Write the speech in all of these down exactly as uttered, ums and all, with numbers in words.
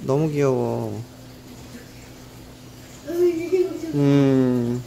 너무 귀여워. 음.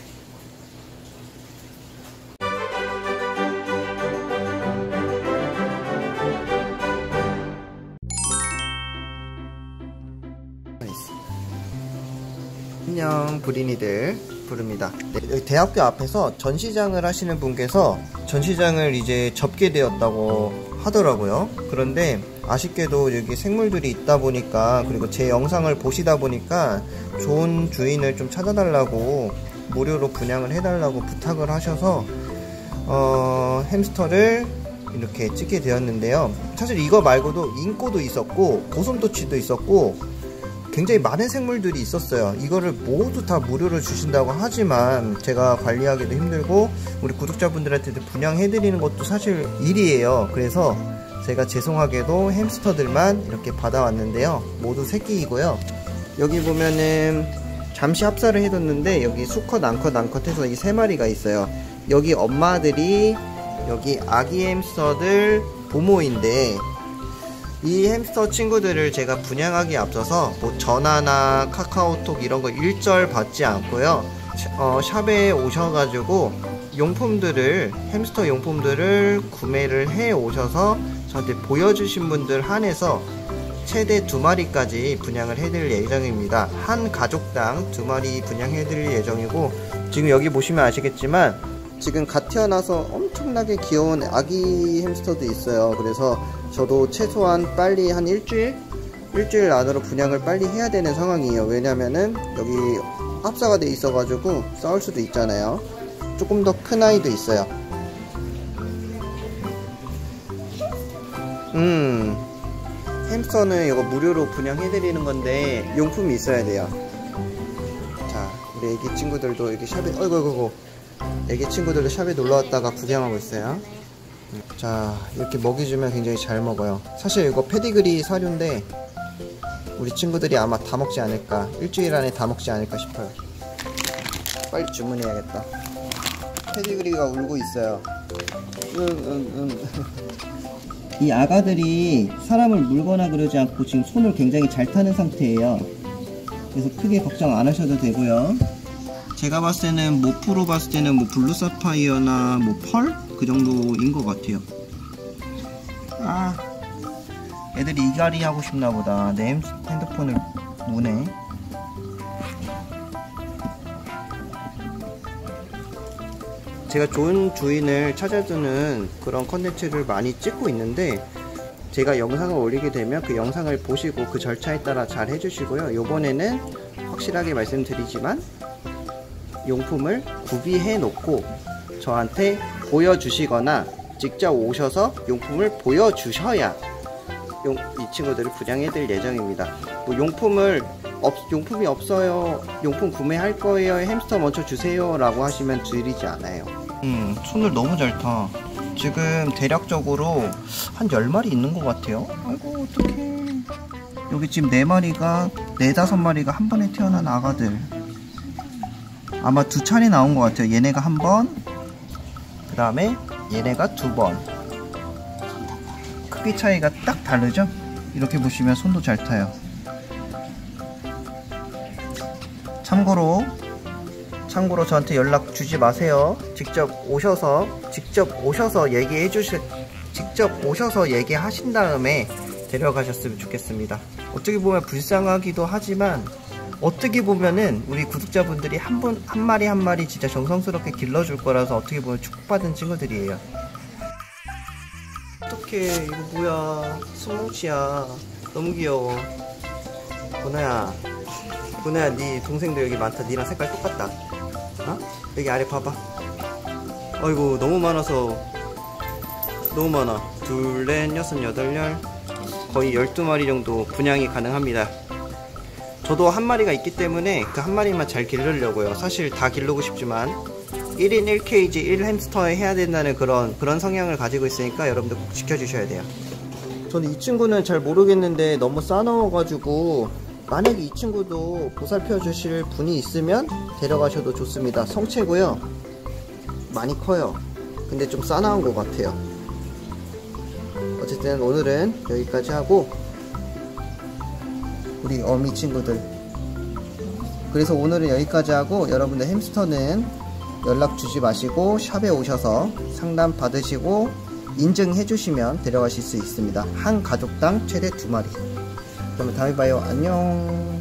안녕 브린이들 부릅니다. 네, 대학교 앞에서 전시장을 하시는 분께서 전시장을 이제 접게 되었다고 하더라고요. 그런데 아쉽게도 여기 생물들이 있다 보니까, 그리고 제 영상을 보시다 보니까 좋은 주인을 좀 찾아달라고 무료로 분양을 해달라고 부탁을 하셔서 어, 햄스터를 이렇게 찍게 되었는데요. 사실 이거 말고도 인꼬도 있었고 고슴도치도 있었고 굉장히 많은 생물들이 있었어요. 이거를 모두 다 무료로 주신다고 하지만 제가 관리하기도 힘들고 우리 구독자분들한테도 분양해드리는 것도 사실 일이에요. 그래서 제가 죄송하게도 햄스터들만 이렇게 받아왔는데요. 모두 새끼이고요. 여기 보면은 잠시 합사를 해뒀는데 여기 수컷, 암컷, 암컷 해서 이 세 마리가 있어요. 여기 엄마들이 여기 아기 햄스터들 부모인데, 이 햄스터 친구들을 제가 분양하기에 앞서서 뭐 전화나 카카오톡 이런 거 일절 받지 않고요. 어, 샵에 오셔가지고 용품들을, 햄스터 용품들을 구매를 해 오셔서 저한테 보여주신 분들 한해서 최대 두 마리까지 분양을 해드릴 예정입니다. 한 가족당 두 마리 분양해드릴 예정이고, 지금 여기 보시면 아시겠지만 지금 갓 태어나서 엄청나게 귀여운 아기 햄스터도 있어요. 그래서 저도 최소한 빨리 한 일주일? 일주일 안으로 분양을 빨리 해야 되는 상황이에요. 왜냐면은 여기 합사가 돼 있어가지고 싸울 수도 있잖아요. 조금 더 큰 아이도 있어요. 음 햄스터는 이거 무료로 분양해드리는 건데 용품이 있어야 돼요. 자, 우리 애기 친구들도 여기 샵에, 어이구 어이구 애기 친구들도 샵에 놀러왔다가 구경하고 있어요. 자, 이렇게 먹이주면 굉장히 잘 먹어요. 사실 이거 페디그리 사료인데 우리 친구들이 아마 다 먹지 않을까, 일주일 안에 다 먹지 않을까 싶어요. 빨리 주문해야겠다. 페디그리가 울고 있어요. 응응응. 이 아가들이 사람을 물거나 그러지 않고 지금 손을 굉장히 잘 타는 상태예요. 그래서 크게 걱정 안 하셔도 되고요. 제가 봤을 때는 모프로 봤을 때는 뭐 블루 사파이어나 뭐 펄? 그 정도인 것 같아요. 아, 애들이 이갈이 하고 싶나 보다. 내 핸드폰을 무네. 제가 좋은 주인을 찾아주는 그런 컨텐츠를 많이 찍고 있는데, 제가 영상을 올리게 되면 그 영상을 보시고 그 절차에 따라 잘 해주시고요. 요번에는 확실하게 말씀드리지만 용품을 구비해 놓고 저한테 보여주시거나 직접 오셔서 용품을 보여주셔야 용, 이 친구들을 분양해 드릴 예정입니다. 뭐 용품을 없, 용품이 없어요, 용품 구매할 거예요, 햄스터 먼저 주세요 라고 하시면 드리지 않아요. 음 손을 너무 잘 타. 지금 대략적으로 한 열 마리 있는 것 같아요. 아이고 어떡해. 여기 지금 네 마리가, 네 다섯 마리가 한 번에 태어난 아가들. 아마 두 차례 나온 것 같아요. 얘네가 한 번, 그 다음에 얘네가 두 번. 크기 차이가 딱 다르죠? 이렇게 보시면 손도 잘 타요. 참고로 참고로 저한테 연락 주지 마세요. 직접 오셔서 직접 오셔서 얘기해 주시 직접 오셔서 얘기하신 다음에 데려가셨으면 좋겠습니다. 어떻게 보면 불쌍하기도 하지만 어떻게 보면은 우리 구독자분들이 한 분, 한 마리 한 마리 진짜 정성스럽게 길러줄 거라서 어떻게 보면 축복받은 친구들이에요. 어떡해, 이거 뭐야, 스뭉치야. 너무 귀여워. 보나야, 보나야, 네 동생도 여기 많다. 니랑 색깔 똑같다. 어? 여기 아래 봐봐. 아이고 너무 많아서, 너무 많아. 둘, 넷, 여섯, 여덟, 열, 거의 열두 마리 정도 분양이 가능합니다. 저도 한 마리가 있기 때문에 그 한 마리만 잘 기르려고요. 사실 다 기르고 싶지만 일 인 일 케이지 일 햄스터에 해야 된다는 그런 그런 성향을 가지고 있으니까 여러분들 꼭 지켜주셔야 돼요. 저는 이 친구는 잘 모르겠는데 너무 싸나워가지고 만약에 이 친구도 보살펴 주실 분이 있으면 데려가셔도 좋습니다. 성체고요. 많이 커요. 근데 좀 싸나운 것 같아요. 어쨌든 오늘은 여기까지 하고 우리 어미 친구들. 그래서 오늘은 여기까지 하고, 여러분들 햄스터는 연락 주지 마시고 샵에 오셔서 상담 받으시고 인증해 주시면 데려가실 수 있습니다. 한 가족당 최대 두 마리. 그러면 다음에 봐요. 안녕.